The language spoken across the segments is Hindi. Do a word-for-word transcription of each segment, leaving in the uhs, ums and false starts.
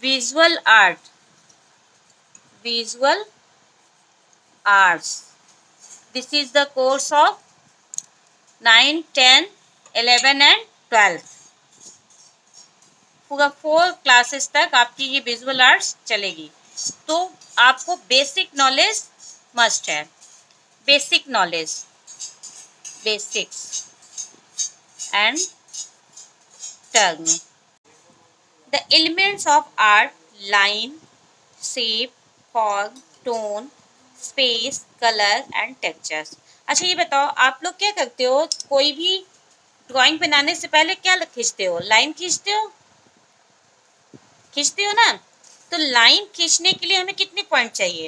visual art, visual arts. This is the course of nine, ten, eleven and twelve. पूरा फोर क्लासेस तक आपकी ये विजुअल आर्ट्स चलेगी. तो आपको बेसिक नॉलेज मस्ट है. Basic knowledge, basics and term. The elements of art: line, shape, form, tone, space, colour and textures. अच्छा ये बताओ, आप लोग क्या करते हो? कोई भी ड्राइंग बनाने से पहले क्या खींचते हो? लाइन खींचते हो खींचते हो ना. तो लाइन खींचने के लिए हमें कितने पॉइंट चाहिए?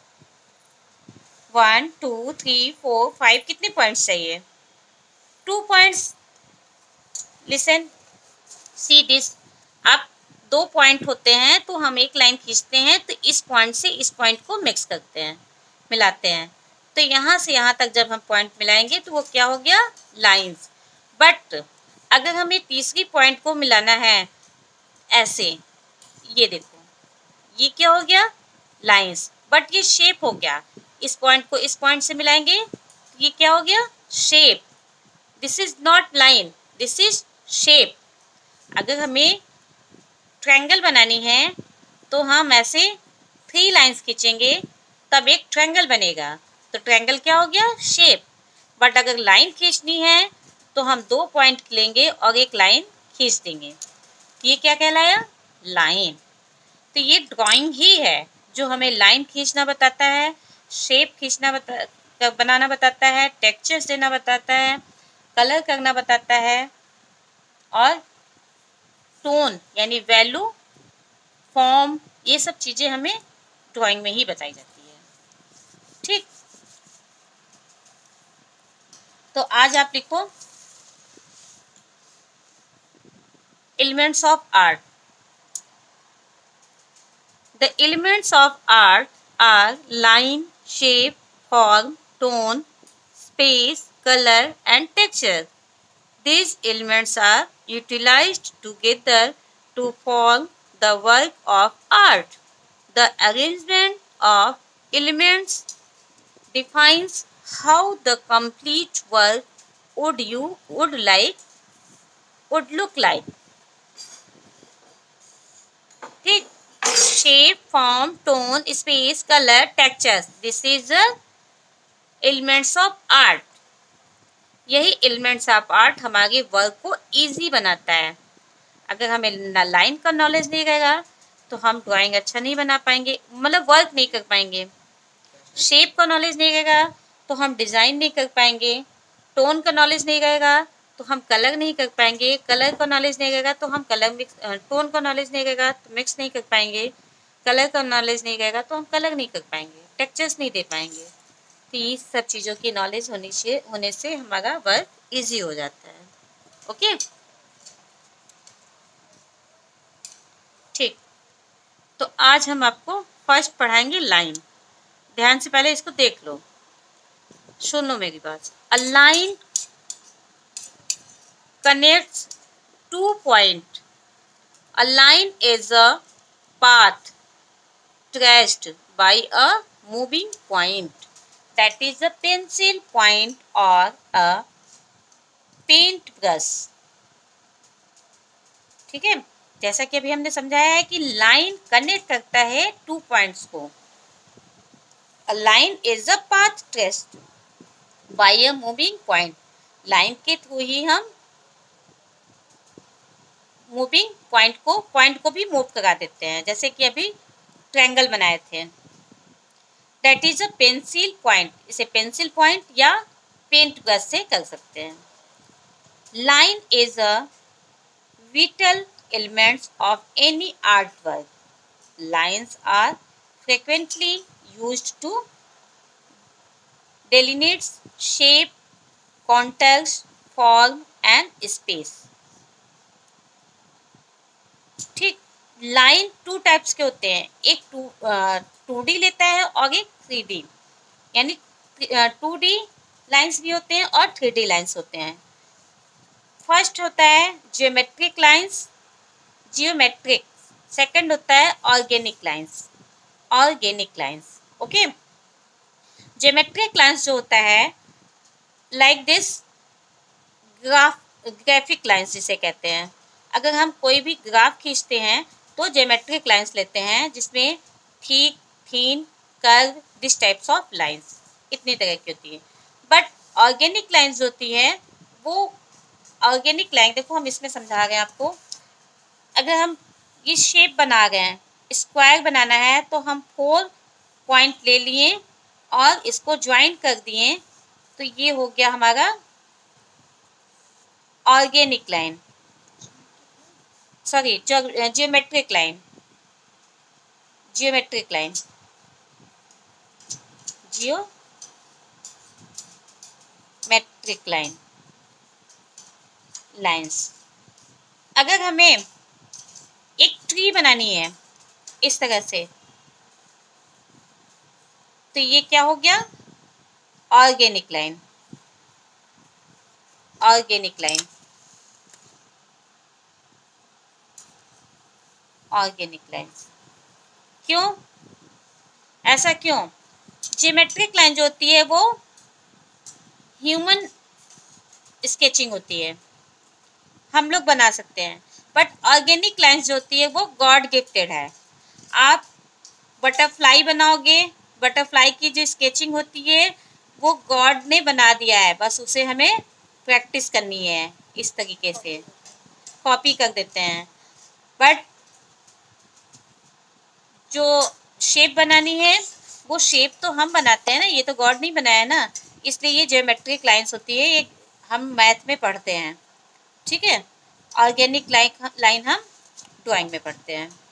One, two, three, four, five. कितने पॉइंट्स चाहिए? Two points. Listen, see this. आप दो पॉइंट होते हैं तो हम एक लाइन खींचते हैं तो इस पॉइंट से इस पॉइंट को मिक्स करते हैं, मिलाते हैं. तो यहाँ से यहाँ तक जब हम पॉइंट मिलाएंगे तो वो क्या हो गया? लाइंस. बट अगर हमें तीसरी पॉइंट को मिलाना है ऐसे, ये देखो, ये क्या हो गया? लाइंस. बट ये शेप हो गया. इस पॉइंट को इस पॉइंट से मिलाएंगे तो ये क्या हो गया? Shape. This is not line, this is shape. अगर हमें ट्रायंगल बनानी है तो हम ऐसे थ्री लाइंस खींचेंगे तब एक ट्रायंगल बनेगा. तो ट्रायंगल क्या हो गया? शेप. बट अगर लाइन खींचनी है तो हम दो पॉइंट लेंगे और एक लाइन खींच देंगे. ये क्या कहलाया? लाइन. तो ये ड्राइंग ही है जो हमें लाइन खींचना बताता है, शेप खींचना बता बनाना बताता है, टेक्सचर्स देना बताता है, कलर करना बताता है, और टोन यानी वैल्यू, फॉर्म, ये सब चीज़ें हमें ड्राइंग में ही बताई जाती है. ठीक. तो आज आप लिखो elements of art. The elements of art are line, shape, form, tone, space, color and texture. These elements are utilized together to form the work of art. The arrangement of elements defines how the complete work would you would like would look like. ठीक. Shape, form, tone, space, color, textures. This is the elements of art. यही elements of art हमारे वर्क को easy बनाता है. अगर हमें लाइन का नॉलेज नहीं रहेगा तो हम ड्राइंग अच्छा नहीं बना पाएंगे, मतलब वर्क नहीं कर पाएंगे. शेप का नॉलेज नहीं रहेगा तो हम डिज़ाइन नहीं कर पाएंगे. टोन का नॉलेज नहीं रहेगा तो हम कलर नहीं कर पाएंगे. कलर का नॉलेज नहीं रहेगा तो हम कलर मिक्स, टोन का नॉलेज नहीं रहेगा तो मिक्स नहीं कर पाएंगे. कलर का नॉलेज नहीं रहेगा तो हम कलर नहीं कर पाएंगे, टेक्सचर्स नहीं दे पाएंगे. तो ये सब चीज़ों की नॉलेज होने से होने से हमारा वर्क इजी हो जाता है. ओके. ठीक. तो आज हम आपको फर्स्ट पढ़ाएंगे लाइन. ध्यान से पहले इसको देख लो, सुन लो मेरी बात. A line connects two point. A line is a path traced by a moving point, that is a pencil point or a paint brush. ठीक है. जैसा कि अभी हमने समझाया है कि लाइन कनेक्ट करता है टू पॉइंट्स को. A line is a path traced by a moving point. लाइन के थ्रू ही हम मूविंग पॉइंट को पॉइंट को भी मूव करा देते हैं. जैसे कि अभी ट्रायंगल बनाए थे. That is a pencil point. इसे पेंसिल पॉइंट या पेंट ब्रश से कर सकते हैं. Line is a vital elements of any art work. Lines are frequently used to delineate shape, context, form and space. ठीक. लाइन टू टाइप्स के होते हैं. एक टू टू डी लेता है और एक थ्री डी, यानी टू डी लाइन्स भी होते हैं और थ्री डी लाइन्स होते हैं. फर्स्ट होता है जियोमेट्रिक लाइन्स. जियोमेट्रिक सेकंड होता है organic lines, organic lines. Okay, geometric lines जो होता है like this graph, graphic lines जिसे कहते हैं। अगर हम कोई भी ग्राफ खींचते हैं तो ज्योमेट्रिक लाइंस लेते हैं, जिसमें ठीक, thin, curve, this types of lines, इतनी तरह की होती है। बट ऑर्गेनिक लाइंस होती है वो, ऑर्गेनिक लाइन देखो हम इसमें समझा रहे हैं आपको। अगर हम ये शेप बना रहे हैं, स्क्वायर बनाना है, तो हम फोर पॉइंट ले लिए और इसको ज्वाइन कर दिए, तो ये हो गया हमारा organic line, sorry geometric line, geometric line, geometric line, lines. अगर हमें एक ट्री बनानी है इस तरह से, तो ये क्या हो गया, organic line, organic line, organic lines. क्यों, ऐसा क्यों? ज्योमेट्रिक लाइन जो होती है वो ह्यूमन स्केचिंग होती है, हम लोग बना सकते हैं। बट ऑर्गेनिक लाइंस जो होती है वो गॉड गिफ्टेड है। आप बटरफ्लाई बनाओगे, बटरफ्लाई की जो स्केचिंग होती है वो गॉड ने बना दिया है, बस उसे हमें प्रैक्टिस करनी है, इस तरीके से कॉपी कर देते हैं। बट जो शेप बनानी है वो शेप तो हम बनाते हैं ना, ये तो गॉड नहीं बनाया ना, इसलिए ये ज्योमेट्रिक लाइंस होती है, ये हम मैथ में पढ़ते हैं। ठीक है, ऑर्गेनिक लाइन लाइन हम ड्राइंग में पढ़ते हैं।